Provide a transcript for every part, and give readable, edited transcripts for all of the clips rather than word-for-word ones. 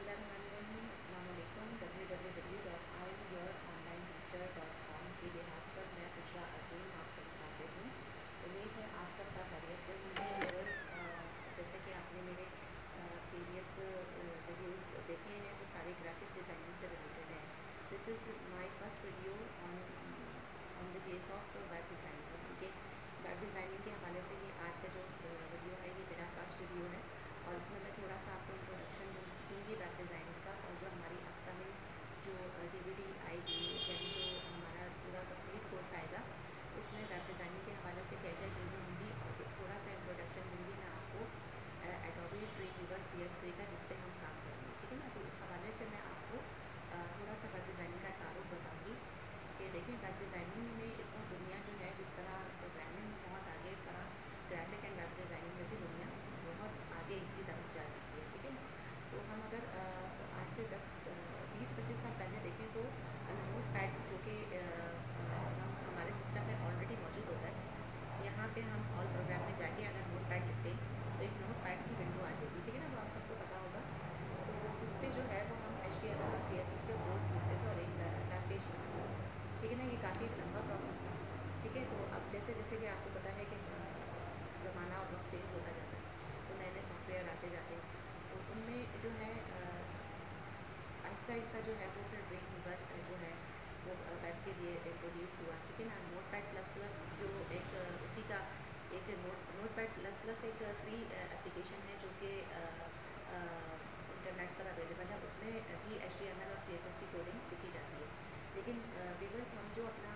बिस्मिल्लाहिर्रहमानिर्रहीम। अस्सलाम वालेकुम। www.iamyouronlineteacher.com के बिहाफ पर मैं बुशरा अज़ीम आप सब बताते हूँ। उम्मीद है आप सब का खैरियत से होंगे। व्यूअर्स, जैसे कि आपने मेरे प्रीवियस वीडियोस देखे हैं वो सारे ग्राफिक डिज़ाइनिंग से रिलेटेड हैं। This is my first video on the base of web designing. उनके वेब डिज़ाइनिंग के हवाले से ये आज का जो वीडियो है ये मेरा फर्स्ट वीडियो है और इसमें मैं थोड़ा सा आपको इंट्रोडक्शन दूँगी वेब डिज़ाइनिंग का और जो हमारी अपकमिंग जो डीवीडी आएगी यानी जो हमारा पूरा कंप्लीट कोर्स आएगा उसमें वेब डिज़ाइनिंग के हवाले से क्या क्या चीज़ें होंगी और एक थोड़ा सा इंट्रोडक्शन दूँगी मैं आपको एडोबी ड्रीमवीवर CS3 का जिस पे हम काम करेंगे। ठीक है ना, तो उस हवाले से मैं आपको थोड़ा सा वेब डिज़ाइनिंग का तारुफ बताऊँगी कि देखें वेब डिज़ाइनिंग में इस वक्त दुनिया जो है जिस तरह प्रोग्रामिंग में बहुत आगे, इस तरह ग्राफिक एंड वेब डिज़ाइनिंग में भी दुनिया बहुत आगे की तरफ जा चुकी है। ठीक है ना, तो हम अगर आज से 10-20-25 साल पहले देखें तो नोट पैड जो कि हम हमारे सिस्टम में ऑलरेडी मौजूद होता है, यहाँ पे हम ऑल प्रोग्राम में जाके अगर नोट पैड लिखते हैं तो एक नोट पैड की विंडो आ जाएगी। ठीक है ना, वो आप सबको पता होगा। तो उस पर जो है वो हम HTML और CSS के कोड्स लिखते थे और एक वेब पेज बनाते थे। ठीक है ना, ये काफ़ी लंबा प्रोसेस था। ठीक है, तो अब जैसे जैसे कि आपको पता है कि ज़माना और वक्त चेंज होता जाता है तो नए नए सॉफ्टवेयर आते जाते हैं, तो उनमें जो है आहिस्ता आहिस्ता जो है वो फिर ड्रीमवीवर जो है वो वेब के लिए इंट्रोड्यूस हुआ। ठीक है ना, नोटपैड प्लस प्लस जो एक इसी का एक नोटपैड प्लस प्लस एक फ्री एप्लीकेशन है जो कि इंटरनेट पर अवेलेबल है। उसमें भी HTML और CSS की कोडिंग लिखी जाती है। लेकिन व्यूअर्स, हम जो अपना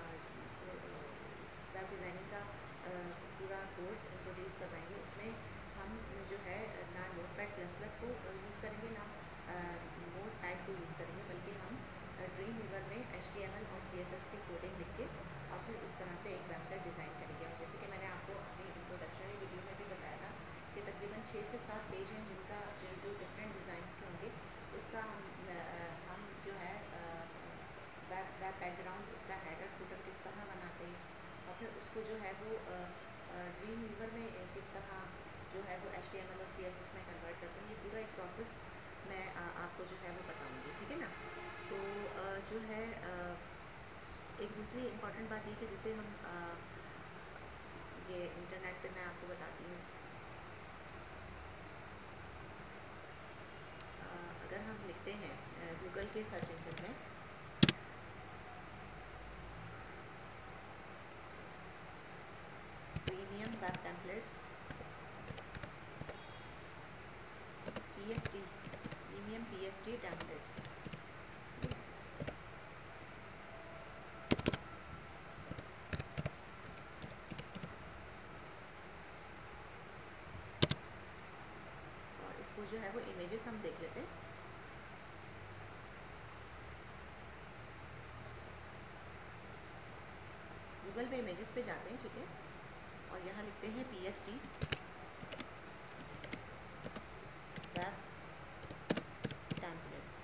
वेब डिज़ाइनिंग का पूरा कोर्स इंट्रोड्यूस करवाएंगे उसमें हम जो है ना नोटपैड प्लस प्लस को यूज़ करेंगे ना नोटपैड को यूज़ करेंगे, बल्कि हम ड्रीमवीवर में HTML और CSS की कोडिंग लिख के और फिर उस तरह से एक वेबसाइट डिज़ाइन करेंगे। और जैसे कि मैंने आपको अपनी इंट्रोडक्शनरी वीडियो में भी बताया था कि तकरीबन 6 से 7 पेज हैं जिनका जो डिफरेंट डिज़ाइंस के होंगे उसका हम जो है वेब बैकग्राउंड, उसका हेडर फुटर किस तरह बनाते हैं और फिर उसको जो है वो ड्रीमवीवर में किस तरह जो है वो HTML और CSS में कन्वर्ट करते हैं। ये पूरा एक प्रोसेस मैं आपको जो है वो बताऊंगी। ठीक है ना, तो जो है एक दूसरी इम्पॉर्टेंट बात ये कि जैसे हम ये इंटरनेट पे मैं आपको बताती हूँ, अगर हम लिखते हैं गूगल के सर्च इंजन में premium web templates premium PST templates, और इसको जो है वो इमेजेस हम देख लेते हैं। गूगल पे इमेजेस पे जाते हैं, ठीक है, और यहाँ लिखते हैं PST वेब टेम्पलेट्स।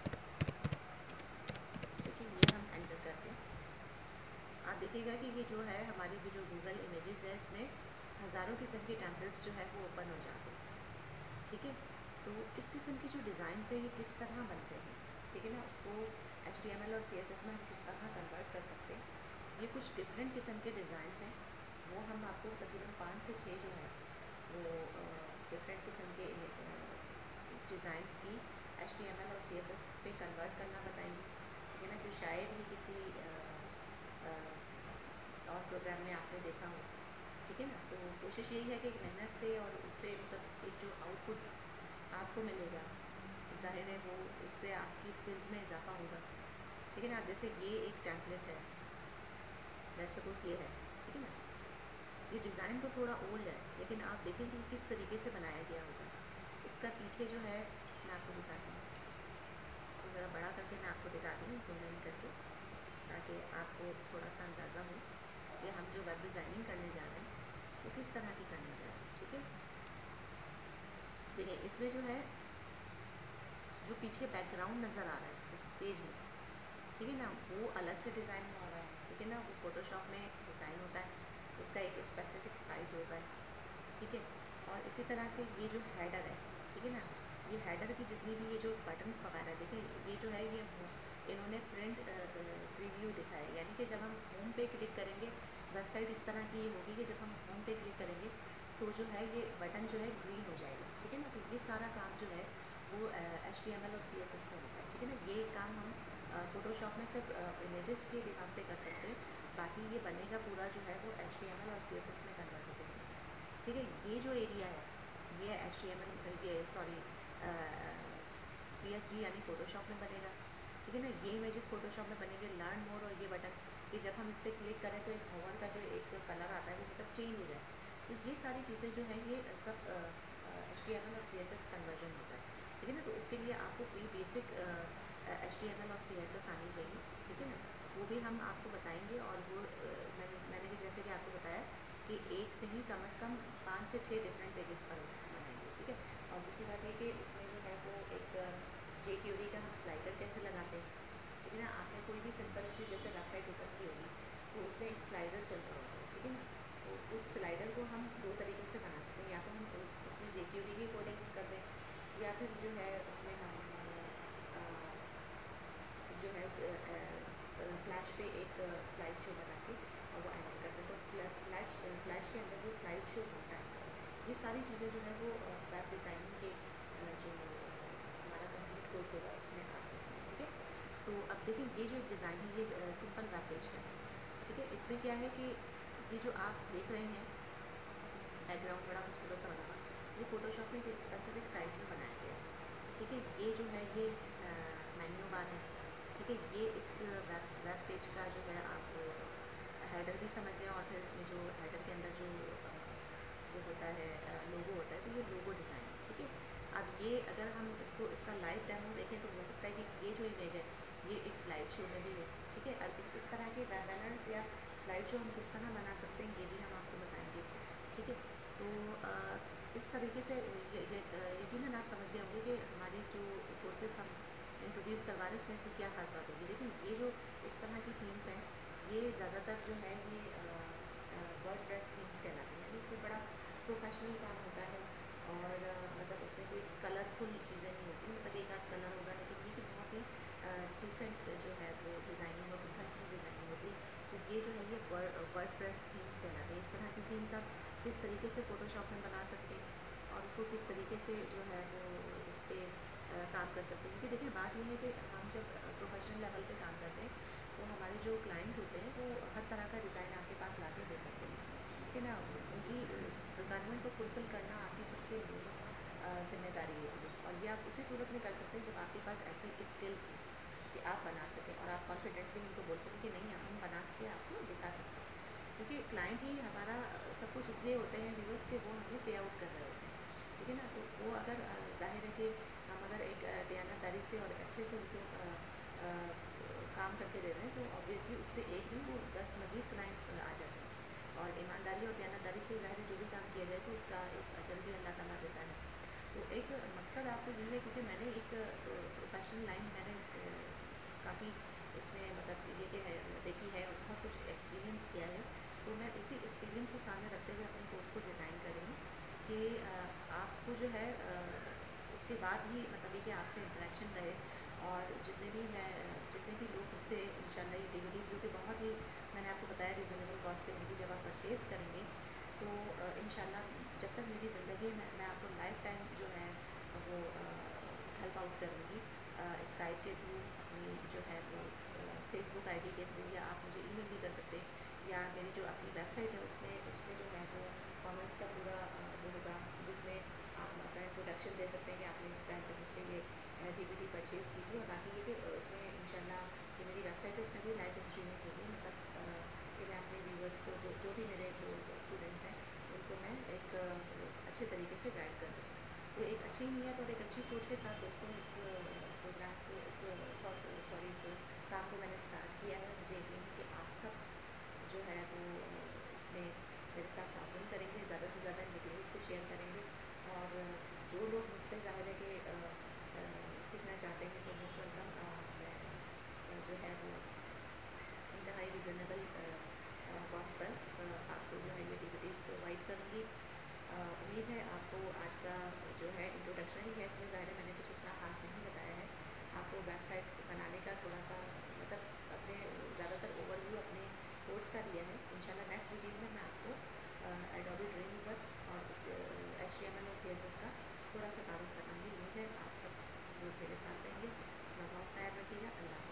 ठीक है, ये हम एंटर करके आप देखिएगा कि ये जो है हमारी भी जो गूगल इमेजेस है इसमें हज़ारों किस्म के टेम्पलेट्स जो है वो ओपन हो जाते हैं। ठीक है, तो इस किस्म की जो डिज़ाइन है ये किस तरह बनते हैं, ठीक है ना, उसको HTML और CSS में हम किस तरह कन्वर्ट कर सकते हैं। ये कुछ डिफरेंट किस्म के डिज़ाइंस हैं, वो हम आपको तकरीबन 5 से 6 जो है वो डिफरेंट किस्म के डिज़ाइंस की HTML और CSS पे कन्वर्ट करना बताएंगे। ठीक है ना, जो शायद ही किसी और प्रोग्राम में आपने देखा हो। ठीक है ना, तो कोशिश यही है कि मेहनत से और उससे मतलब एक जो आउटपुट आपको मिलेगा ज़ाहिर है वो उससे आपकी स्किल्स में इजाफा होगा। ठीक है ना, आप जैसे ये एक टेम्पलेट है, लेट्स सपोज ये है। ठीक है ना, ये डिज़ाइन तो थोड़ा ओल्ड है लेकिन आप देखें कि किस तरीके से बनाया गया होगा। इसका पीछे जो है मैं आपको दिखाती हूँ, इसको ज़रा बड़ा करके मैं आपको दिखाती हूँ जूम इन करके, ताकि आपको थोड़ा सा अंदाज़ा हो कि हम जो वेब डिज़ाइनिंग करने जा रहे हैं वो किस तरह की करने जा रहे हैं। ठीक है, देखिए इसमें जो है जो पीछे बैकग्राउंड नज़र आ रहा है इस पेज में, ठीक है ना, वो अलग से डिज़ाइन हुआ हुआ है। ठीक है ना, वो फ़ोटोशॉप में डिज़ाइन होता है, उसका एक स्पेसिफिक साइज़ होता है। ठीक है, और इसी तरह से ये जो हेडर है, ठीक है ना, ये हेडर की जितनी भी ये जो बटन्स वगैरह देखें, ये जो है ये इन्होंने प्रिंट प्रीव्यू दिखाया, यानी कि जब हम होम पे क्लिक करेंगे वेबसाइट इस तरह की होगी कि जब हम होम पे क्लिक करेंगे तो जो है ये बटन जो है ग्रीन हो जाएगा, ठीक है ना। तो ये सारा काम जो है वो HTML और CSS में होता है, ठीक है ना। ये काम हम फ़ोटोशॉप में सिर्फ इमेजेस के बिहाफ पे कर सकते हैं, बाकी ये बनेगा पूरा जो है वो HTML और CSS में कन्वर्ट होते हैं, ठीक है। ये जो एरिया है ये HTML ये सॉरी PSD यानी फ़ोटोशॉप में बनेगा, ठीक है ना। ये इमेजेस फ़ोटोशॉप में बनेंगे। लर्न मोर और ये बटन कि जब हम इस पर क्लिक करें तो एक होवर का जो एक कलर आता है वो मतलब चेंज हो जाए, तो ये सारी चीज़ें जो हैं ये सब HTML और CSS कन्वर्जन होता है, ठीक है ना। तो उसके लिए आपको प्री बेसिक HTML और CSS आनी चाहिए, ठीक है ना। वो भी हम आपको बताएंगे, और वो मैंने जैसे कि आपको बताया कि एक नहीं कम से कम 5 से 6 डिफरेंट पेजेस पर बनाएंगे, ठीक है। और दूसरी बात है कि उसमें जो है वो एक jQuery का हम स्लाइडर कैसे लगाते हैं, ठीक है ना। आपने कोई भी सिंपल इशू जैसे वेबसाइट ओपन की होगी तो उसमें एक स्लाइडर चल रहा होता है, ठीक है ना। तो उस स्लाइडर को हम दो तरीक़ों से बना सकते हैं, या तो हम उसमें jQuery की कोडिंग कर दें, या फिर जो है उसमें हम जो है फ्लैश पे एक स्लाइड शो बना के और वो एंटर करते हैं। तो फ्लैश के अंदर जो स्लाइड शो होता है, ये सारी चीज़ें जो है वो वेब डिज़ाइनिंग के जो हमारा कंप्लीट कोर्स होगा उसमें आते हैं, ठीक है। तो अब देखिए ये जो डिज़ाइन है ये सिंपल वेब पेज का है, ठीक है। इसमें क्या है कि ये जो आप देख रहे हैं बैकग्राउंड बड़ा खूबसूरत सा बना हुआ, ये फ़ोटोशॉप में एक स्पेसिफिक साइज़ में बनाया गया है, ठीक है। ये जो है ये मेन्यू बार है, ठीक है। ये इस वेब पेज का जो है आप हेडर भी समझ गए, और फिर इसमें जो हेडर के अंदर जो वो होता है लोगो होता है, तो ये लोगो डिज़ाइन है, ठीक है। अब ये अगर हम इसको इसका लाइव डेमो देखें तो हो सकता है कि ये जो इमेज है ये एक स्लाइड शो में भी हो, ठीक है। अब इस तरह के वेब बैनर्स या स्लाइड शो हम किस तरह बना सकते हैं ये भी हम आपको बताएंगे, ठीक है। तो इस तरीके से यकीनन आप समझ गए होंगे कि हमारे जो कोर्सेज हम इंट्रोड्यूस करवा रहे हैं उसमें से क्या खास बात होगी। देखिए ये जो इस तरह की थीम्स हैं ये ज़्यादातर जो है ये वर्डप्रेस थीम्स कहलाती हैं, यानी इसमें बड़ा प्रोफेशनल काम होता है, और मतलब उसमें कोई कलरफुल चीज़ें नहीं होती, मतलब एक आध कलर होगा, लेकिन ये कि बहुत ही डिसेंट जो है वो डिज़ाइनिंग और प्रोफेशनल डिज़ाइनिंग होती है। तो ये जो है ये वर्डप्रेस थीम्स कहलाते हैं। इस तरह की थीम्स आप किस तरीके से फ़ोटोशॉप में बना सकते हैं और उसको किस तरीके से जो है वो उस पर काम कर सकते हैं, क्योंकि देखिए बात ये है कि हम जब प्रोफेशनल लेवल पे काम करते हैं तो हमारे जो क्लाइंट होते हैं वो हर तरह का डिज़ाइन आपके पास ला के दे सकते हैं, ठीक है ना। उनकी रिक्वायरमेंट को फुलफिल करना आपकी सबसे मेन जिम्मेदारी होगी, और ये आप उसी सूरत में कर सकते हैं जब आपके पास ऐसी स्किल्स हों कि आप बना सकें और आप कॉन्फिडेंटली उनको बोल सकें कि नहीं हम बना सके, आपको दिखा सकते हैं, क्योंकि क्लाइंट ही हमारा सब कुछ इसलिए होते हैं व्यूअर्स के, वो हमें पे आउट कर रहे होते हैं, ठीक है ना। तो वो अगर जाहिर है कि हम अगर एक दयानतदारी से और अच्छे से उनको काम करके दे रहे हैं तो ऑब्वियसली उससे एक नहीं वो 10 मज़ीद क्लाइंट आ जाते हैं, और ईमानदारी और दयानतदारी से जाहिर है जो भी काम किया जाए तो उसका एक अजर भी अल्लाह ताला देता है। तो एक मकसद आपको यही है, क्योंकि मैंने एक प्रोफेशनल लाइन मैंने काफ़ी इसमें मतलब ये कि है देखी है और बहुत कुछ एक्सपीरियंस किया है, तो मैं उसी एक्सपीरियंस को सामने रखते हुए अपने कोर्स को डिज़ाइन कर रही हूँ कि आपको जो है उसके बाद भी मतलब ये कि आपसे इंटरेक्शन रहे, और जितने भी लोग मुझसे इंशाल्लाह ये DVDs जो कि बहुत ही मैंने आपको बताया रिजनेबल कॉस्ट पे होगी, जब आप परचेज़ करेंगे तो इंशाल्लाह जब तक मेरी ज़िंदगी में मैं आपको लाइफ टाइम जो है वो हेल्प आउट करूँगी, स्काइप के थ्रू, अपनी जो है वो फेसबुक आईडी के थ्रू, या आप मुझे ईमेल भी कर सकते हैं, या मेरी जो अपनी वेबसाइट है उसमें जो है वो कमेंट्स का पूरा वो होगा जिसमें आप अपना इंट्रोडक्शन दे सकते हैं कि आपने इस टाइम पर मुझसे ये DVD परचेज़ की थी। और बाकी ये कि उसमें इंशाल्लाह जो मेरी वेबसाइट है उसमें भी लाइव स्ट्रीमिंग होगी, मतलब कि मैं अपने व्यूवर्स को जो भी मेरे जो स्टूडेंट्स हैं उनको मैं एक अच्छे तरीके से गाइड कर सकूँ। तो एक अच्छी नीयत और एक अच्छी सोच के साथ दोस्तों इस प्रोग्राम को इस काम को मैंने स्टार्ट किया है। मुझे यकीन है कि आप सब जो है वो इसमें मेरे साथ ताउन करेंगे, ज़्यादा से ज़्यादा वीडियोज़ को शेयर करेंगे, और जो लोग मुझसे ज़ाहिर है कि सीखना चाहते हैं तो मोस्ट वेलकम। मैं जो है वो इंतहाई रिजनेबल कॉस्ट पर आपको जो है ये DVDs प्रोवाइड करूँगी, उम्मीद है आपको आज का जो है इंट्रोडक्शन ही है, इसमें ज़ाहिर है मैंने कुछ इतना खास नहीं बताया है। आपको वेबसाइट बनाने का थोड़ा सा मतलब अपने ज़्यादातर ओवरव्यू अपने कोर्स का दिया है। इंशाल्लाह नेक्स्ट वीडियो में मैं आपको एडोबी ड्रीम वर्क और उस HTML और CSS का थोड़ा सा तारुफ कराऊंगी। उम्मीद है आप सब लोग मेरे साथ रहेंगे। अपना बहुत ख्याल रखिएगा। अल्लाह।